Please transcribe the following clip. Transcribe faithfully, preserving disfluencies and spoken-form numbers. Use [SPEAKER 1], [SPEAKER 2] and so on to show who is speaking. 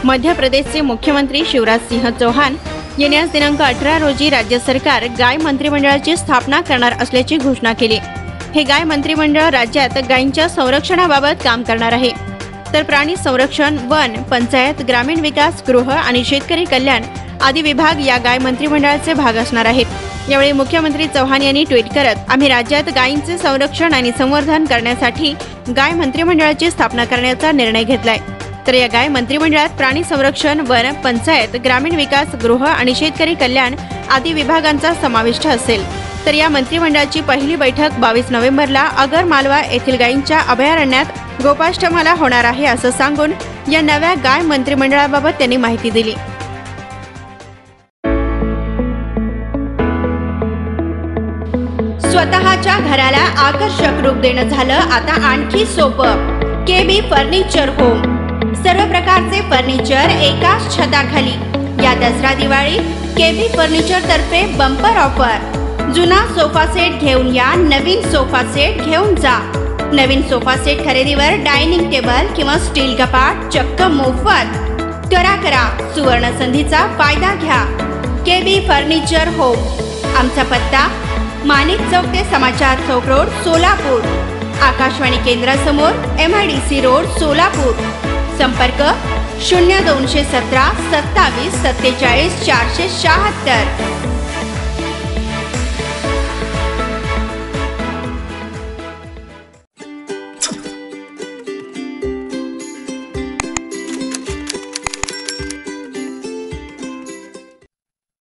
[SPEAKER 1] मध्य प्रदेशचे मुख्यमंत्री शिवराज सिंह चौहान यांनी आज दिनांक अठरा रोजी राज्य सरकार गाय मंत्रिमंडळाची स्थापना करणार असल्याची घोषणा केली। हे गाय मंत्रिमंडळ राज्यात गायींच्या संरक्षणाबाबत काम करणार आहे, तर प्राणी संरक्षण, वन, पंचायत, ग्रामीण विकास, गृह आणि शेतकरी कल्याण आदी विभाग या गाय मंत्रिमंडळाचे भाग असणार आहेत। यावेळी मुख्यमंत्री चौहान यांनी ट्विट करत, आम्ही राज्यात गायींचे संरक्षण आणि संवर्धन करण्यासाठी गाय मंत्रिमंडळाची स्थापना करण्याचा निर्णय घेतलाय। तर या गाय मंत्रिमंडळात प्राणी संरक्षण, वन, पंचायत, ग्रामीण विकास, गृह आणि शेतकरी कल्याण आदी विभागांचा समाविष्ट असेल। तर या मंत्रिमंडळाची पहिली बैठक बावीस नोव्हेंबरला आगर मालवा येथील गायींच्या अभयारण्यात गोपाष्टमाला होणार आहे, असं सांगून या नव्या गाय मंत्रिमंडळाबाबत त्यांनी माहिती दिली। स्वतःच्या घराला आकर्षक रूप देणं झालं आता आणखी सोपं। केबी फर्निचर होम, सर्व प्रकारचे फर्निचर एकाच छताखाली। या दसरा दिवाळी केबी फर्निचर तर्फे बंपर ऑफर। जुना सोफा सेट घेऊन या, नवीन सोफा सेट घेऊन जा। नवीन सोफा सेट खरेदीवर डायनिंग टेबल किंवा स्टील कपाट चक्क मोफत। करा करा सुवर्ण संधीचा फायदा घ्या। केबी फर्निचर होम, आमचा पत्ता माणिक चौक ते समाचार चौक रोड, सोलापूर। आकाशवाणी केंद्रासमोर, M I D C road, Solapur. संपर्क शून्य दोनशे सतरा सत्तावीस सत्तेचाळीस चारशे शहात्तर।